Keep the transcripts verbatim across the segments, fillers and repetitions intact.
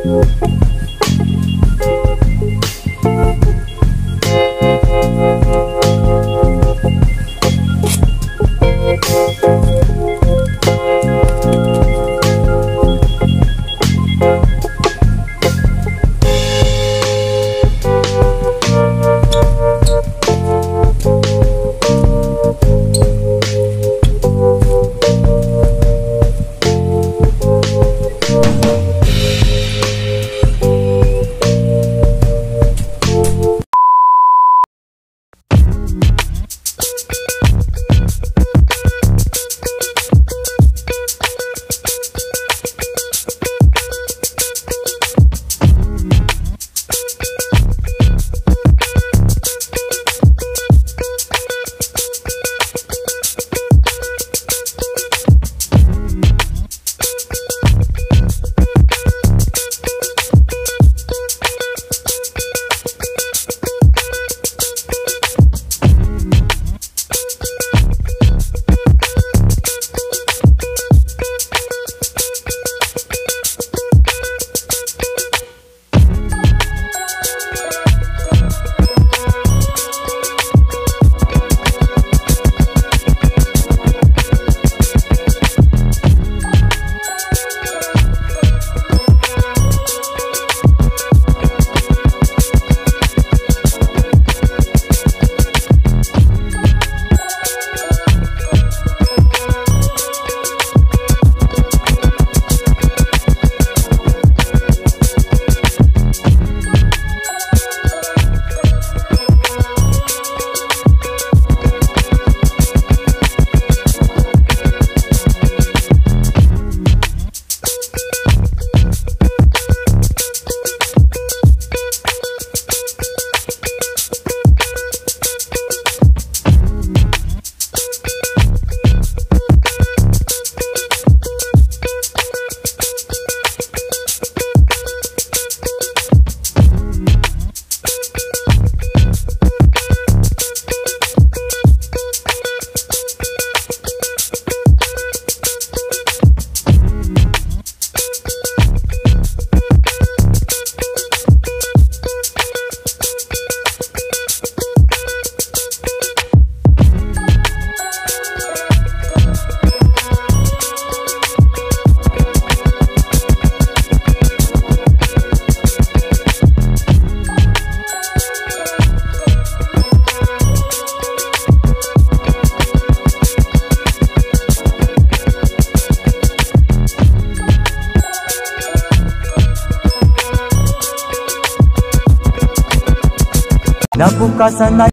Nabukasan na.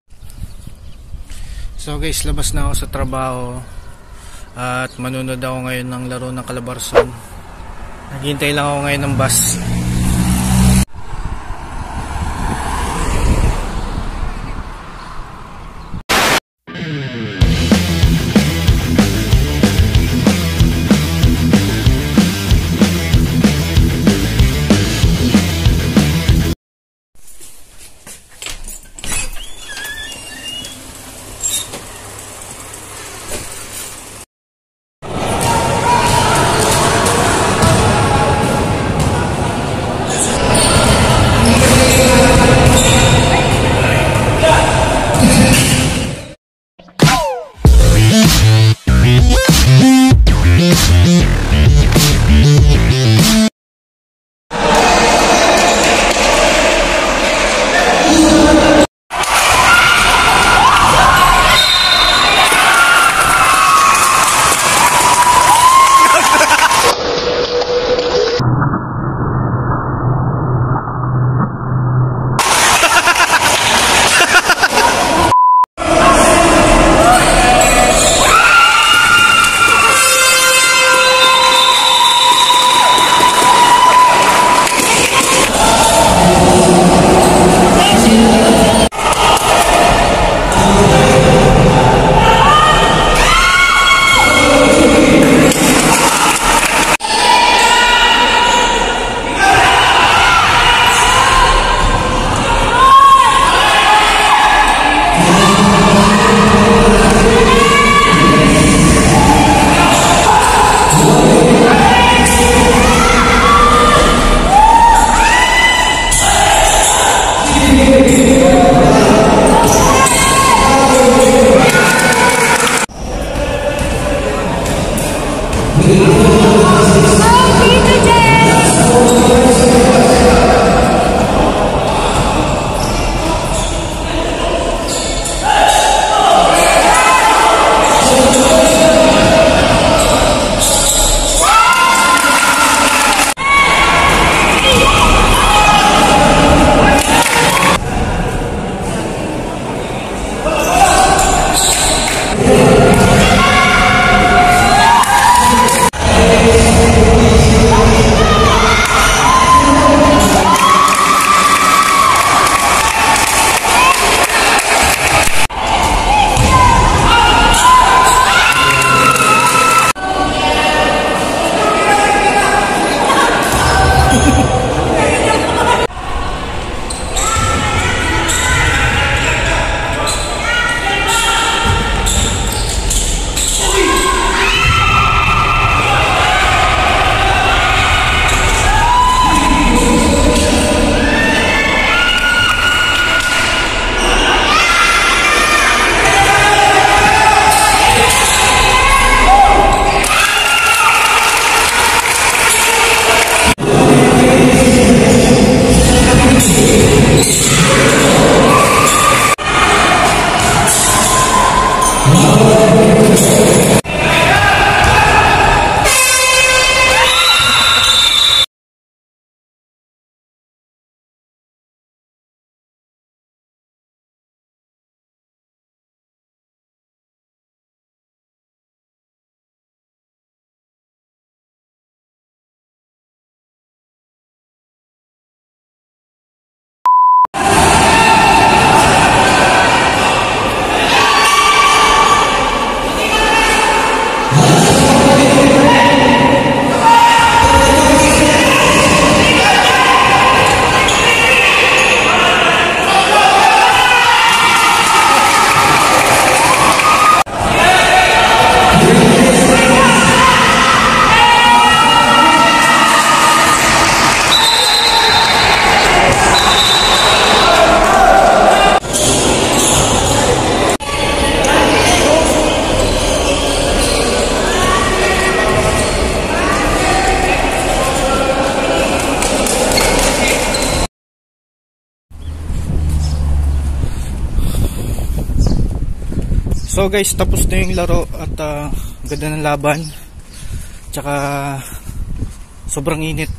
So guys, labas na ako sa trabaho at manunod ako ngayon ng laro ng Calabarzon. Naghihintay lang ako ngayon ng bus. So guys, tapos na yung laro at uh, ganda ng laban. Tsaka sobrang init.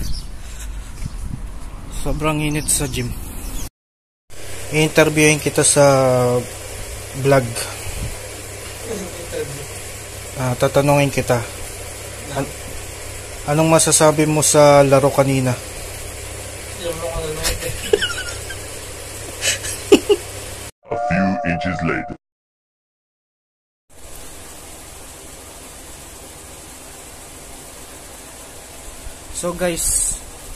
Sobrang init sa gym. I-interviewin kita sa vlog. Uh, tatanungin kita. An- anong masasabi mo sa laro kanina? A few inches later. So guys,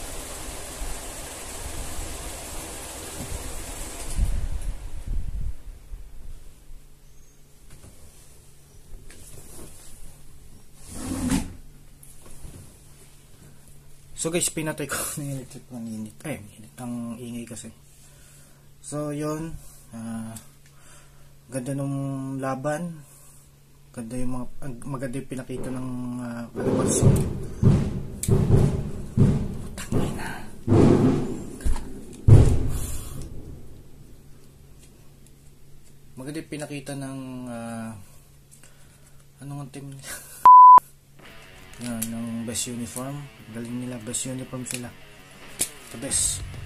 So guys, pinatay ko na yung electric ng init. Ay, init ang ingay kasi. So yun, uh, ganda nung laban. Ganda yung mga, maganda yung pinakita ng uh, kalabarso. Tangay na. Maganda yung pinakita ng uh, anong team nila? Yan, ng best uniform. Galing nila, best uniform sila. The best.